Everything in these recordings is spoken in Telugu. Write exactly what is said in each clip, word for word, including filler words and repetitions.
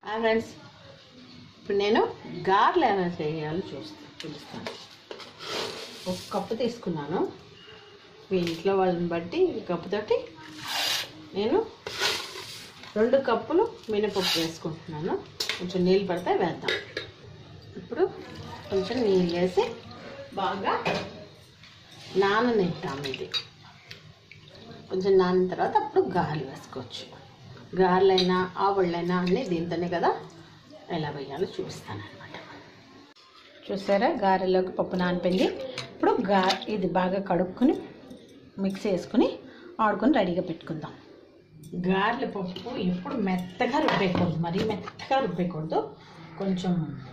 హాయ్ ఫ్రెండ్స్, ఇప్పుడు నేను గారెలు ఎలా చేయాలో చూస్తాను చూపిస్తాను. ఒక కప్పు తీసుకున్నాను. మీ ఇంట్లో వాళ్ళని బట్టి ఈ కప్పుతోటి నేను రెండు కప్పులు మినపప్పు వేసుకుంటున్నాను. కొంచెం నీళ్ళు పడితే వేద్దాం. ఇప్పుడు కొంచెం నీళ్ళు వేసి బాగా నాననిద్దాం. ఇది కొంచెం నానిన తర్వాత అప్పుడు గారెలు వేసుకోవచ్చు. గారెలైనా ఆవుళ్ళైనా అన్నీ దీంతోనే కదా ఎలా వేయాలో చూపిస్తాను అనమాట. చూసారా, గారెలోకి పప్పు నానిపోయింది. ఇప్పుడు గా ఇది బాగా కడుక్కొని మిక్స్ వేసుకుని ఆడుకొని రెడీగా పెట్టుకుందాం. గారెల పప్పు ఎప్పుడు మెత్తగా రుబ్బేయకూడదు, మరీ మెత్తగా రుబ్బేయకూడదు. కొంచెం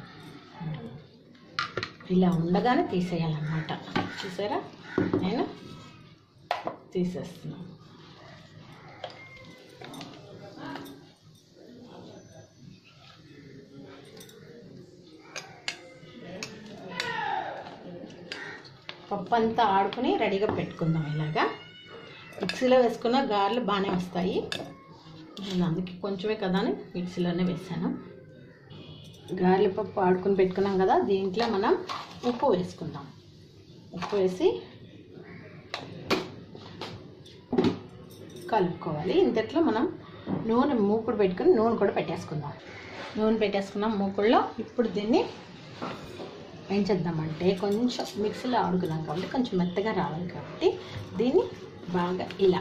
ఇలా ఉండగానే తీసేయాలన్నమాట. చూసారా, నేను తీసేస్తున్నాను. పప్పు అంతా ఆడుకుని రెడీగా పెట్టుకుందాం. ఇలాగా మిక్సీలో వేసుకున్న గారెలు బాగానే వస్తాయి. నేను అందుకే కొంచెమే కదా అని మిక్సీలోనే వేసాను. గారెల పప్పు ఆడుకుని పెట్టుకున్నాం కదా, దీంట్లో మనం ఉప్పు వేసుకుందాం. ఉప్పు వేసి కలుపుకోవాలి. ఇంతట్లో మనం నూనె మూకుడు పెట్టుకుని నూనె కూడా పెట్టేసుకుందాం. నూనె పెట్టేసుకున్నాం మూకుడులో. ఇప్పుడు దీన్ని ఏం చేద్దామంటే, కొంచెం మిక్సీలో ఆడుకున్నాం కాబట్టి కొంచెం మెత్తగా రావాలి కాబట్టి దీన్ని బాగా ఇలా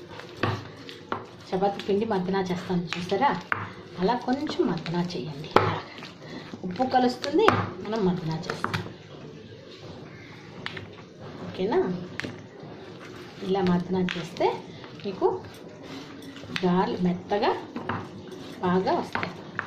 చపాతీ పిండి మద్దనా చేస్తాను చూసారా, అలా కొంచెం మద్దనా చేయండి. ఉప్పు కలుస్తుంది, మనం మద్దనా చేస్తాం. ఓకేనా, ఇలా మద్దనా చేస్తే మీకు గారెలు మెత్తగా బాగా వస్తాయి.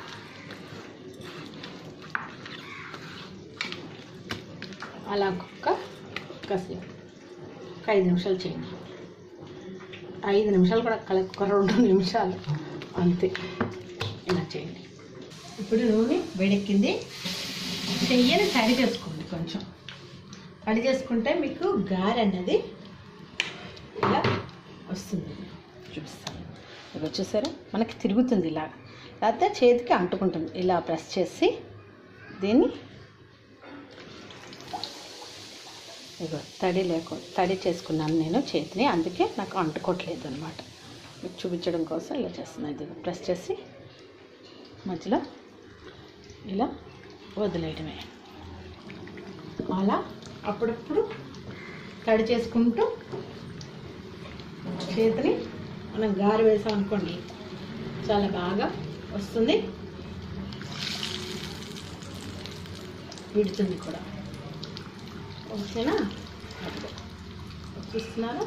అలా ఒక్క కాసేపు ఒక ఐదు నిమిషాలు చేయండి. ఐదు నిమిషాలు కూడా ఒక రెండు నిమిషాలు అంతే, ఇలా చేయండి. ఇప్పుడు నూనె వేడెక్కింది. చెయ్యని తడి చేసుకోండి. కొంచెం తడి చేసుకుంటే మీకు గారె అన్నది ఇలా వస్తుంది. చూపిస్తాను. ఇది వచ్చేసారా, మనకి తిరుగుతుంది ఇలా, లేకపోతే చేతికి అంటుకుంటుంది. ఇలా ప్రెస్ చేసి దీన్ని ఇగో తడి లేకుండా తడి చేసుకున్నాను నేను చేతిని, అందుకే నాకు అంటుకోవట్లేదు అనమాట. మీకు చూపించడం కోసం ఇలా చేస్తున్నాను. ఇది ప్రెస్ చేసి మధ్యలో ఇలా వదిలేయడమే. అలా అప్పుడప్పుడు తడి చేసుకుంటూ చేతిని మనం గారె వేసాం అనుకోండి, చాలా బాగా వస్తుంది, విడుతుంది కూడా. ఓకేనా, చూస్తున్నారా,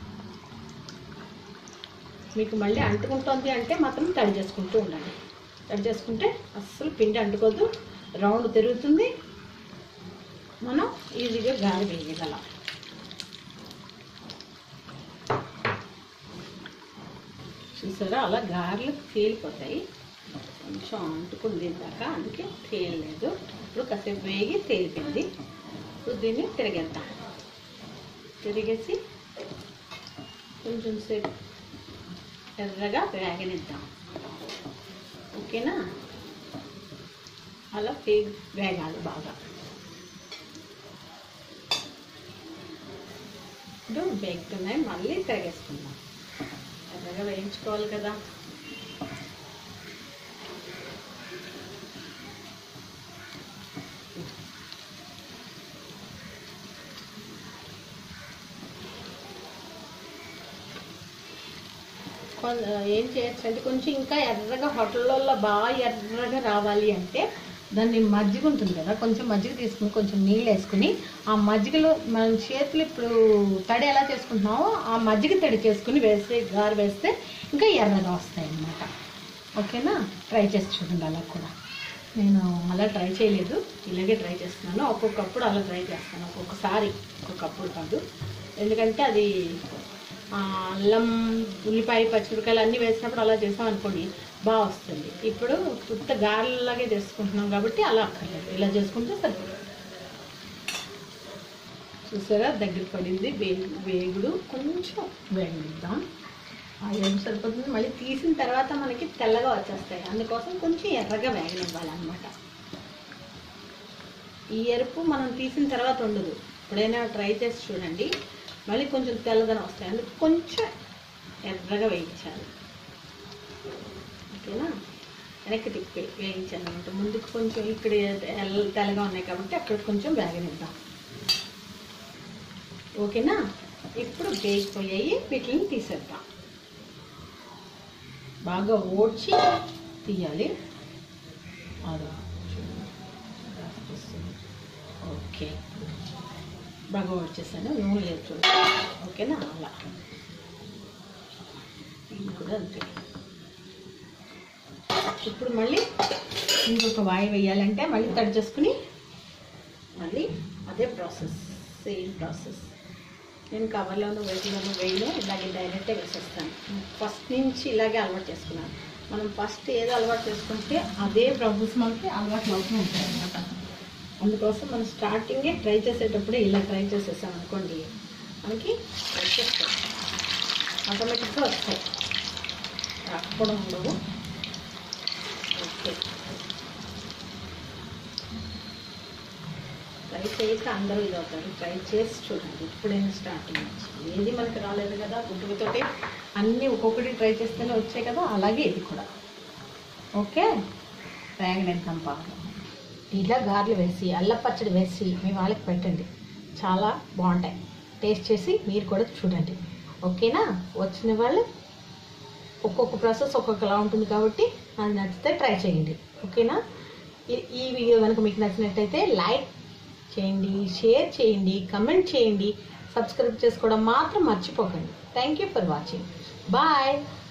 మీకు మళ్ళీ అంటుకుంటుంది అంటే మాత్రం తడి చేసుకుంటూ ఉండండి. తడి చేసుకుంటే అస్సలు పిండి అంటుకోదు, రౌండ్ తిరుగుతుంది, మనం ఈజీగా గారె వేయగలం. చూసారా, అలా గారెలు తేలిపోతాయి. కొంచెం అంటుకుంది దాకా, అందుకే తేలలేదు. ఇప్పుడు కాసేపు వేగి తేలిపోయింది. ఇప్పుడు దీన్ని తిరిగేద్దాం. తిరిగేసి కొంచెం సేపు ఎర్రగా వేగనిద్దాం. ఓకేనా, అలా వేగాలి బాగా. ఇప్పుడు వేగుతున్నాయి, మళ్ళీ తిరిగేసుకుందాం. ఎర్రగా వేయించుకోవాలి కదా. ఏం చేయొచ్చు అంటే, కొంచెం ఇంకా ఎర్రగా హోటళ్ళల్లో బాగా ఎర్రగా రావాలి అంటే దాన్ని మజ్జిగ ఉంటుంది కదా, కొంచెం మజ్జిగ తీసుకుని కొంచెం నీళ్ళు వేసుకుని ఆ మజ్జిగలో మన చేతులు ఇప్పుడు తడి ఎలా చేసుకుంటున్నామో ఆ మజ్జిగ తడి చేసుకుని వేస్తే గారె వేస్తే ఇంకా ఎర్రగా వస్తాయి అన్నమాట. ఓకేనా, ట్రై చేసి చూడండి. అలా కూడా నేను అలా ట్రై చేయలేదు, ఇలాగే ట్రై చేస్తున్నాను. ఒక్కొక్కప్పుడు అలా ట్రై చేస్తాను, ఒక్కొక్కసారి ఒక్కొక్కప్పుడు కాదు. ఎందుకంటే అది అల్లం, ఉల్లిపాయ, పచ్చిమిరకాయలు అన్నీ వేసినప్పుడు అలా చేసాం అనుకోండి బాగా వస్తుంది. ఇప్పుడు కొత్త గారెలాగే చేసుకుంటున్నాం కాబట్టి అలా అక్కర్లేదు, ఇలా చేసుకుంటే సరిపోతుంది. చూసారా, దగ్గర పడింది. వే వేగుడు కొంచెం వేగనిద్దాం. ఆ ఎరుపు సరిపోతుంది. మళ్ళీ తీసిన తర్వాత మనకి తెల్లగా వచ్చేస్తాయి, అందుకోసం కొంచెం ఎర్రగా వేగనివ్వాలన్నమాట. ఈ ఎరుపు మనం తీసిన తర్వాత ఉండదు, ఎప్పుడైనా ట్రై చేసి చూడండి, మళ్ళీ కొంచెం తెల్లదనం వస్తాయి, అందుకు కొంచెం ఎర్రగా వేయించాలి. ఓకేనా, వెనక్కి తిప్పి వేయించాలి అనమాట. ముందుకు కొంచెం ఇక్కడ తెల్లగా ఉన్నాయి కాబట్టి అక్కడ కొంచెం వేగనిద్దాం. ఓకేనా, ఇప్పుడు వేగిపోయాయి, వీటిని తీసేద్దాం. బాగా ఓడ్చి తీయాలి. అలా ఓకే, బాగా ఓడ్చేసాను, నూనె లేదు చూడండి. ఓకేనా, అలా ఇది కూడా అంతే. ఇప్పుడు మళ్ళీ ఇంకొక వాయి వేయాలంటే మళ్ళీ కట్ చేసుకుని మళ్ళీ అదే ప్రాసెస్, సేమ్ ప్రాసెస్. నేను కవర్లోనూ వేటిలోనూ వేయను, ఇలాగే డైరెక్టే వేసేస్తాను. ఫస్ట్ నుంచి ఇలాగే అలవాటు చేసుకున్నాను. మనం ఫస్ట్ ఏదో అలవాటు చేసుకుంటే అదే ప్రాసెస్ మనకి అలవాటు అవుతూ ఉంటాయి అన్నమాట. అందుకోసం మనం స్టార్టింగే ట్రై చేసేటప్పుడే ఇలా ట్రై చేసేసాం అనుకోండి, మనకి వచ్చేస్తాయి, ఆటోమేటిక్గా వస్తాయి, రాకపోవడం ఉండవు. ఓకే, ట్రై చేయక అందరూ ఇది అవుతారు, ట్రై చేసి చూడండి. ఇప్పుడైనా స్టార్టింగ్ నుంచి ఏది మనకి రాలేదు కదా, గుడ్డుతోటి అన్నీ ఒక్కొక్కటి ట్రై చేస్తేనే వచ్చాయి కదా, అలాగే ఇది కూడా. ఓకే, వేగనిద్దాం బాగా. ఇలా గారెలు వేసి అల్లం పచ్చడి వేసి మీ వాళ్ళకి పెట్టండి, చాలా బాగుంటాయి. టేస్ట్ చేసి మీరు కూడా చూడండి. ఓకేనా, వచ్చిన వాళ్ళు ఒక్కొక్క ప్రాసెస్ ఒక్కొక్కలా ఉంటుంది కాబట్టి అది నచ్చితే ట్రై చేయండి. ఓకేనా, ఈ వీడియో కనుక మీకు నచ్చినట్టయితే లైక్ చేయండి, షేర్ చేయండి, కమెంట్ చేయండి, సబ్స్క్రైబ్ చేసుకోవడం మాత్రం మర్చిపోకండి. Thank you for watching. Bye.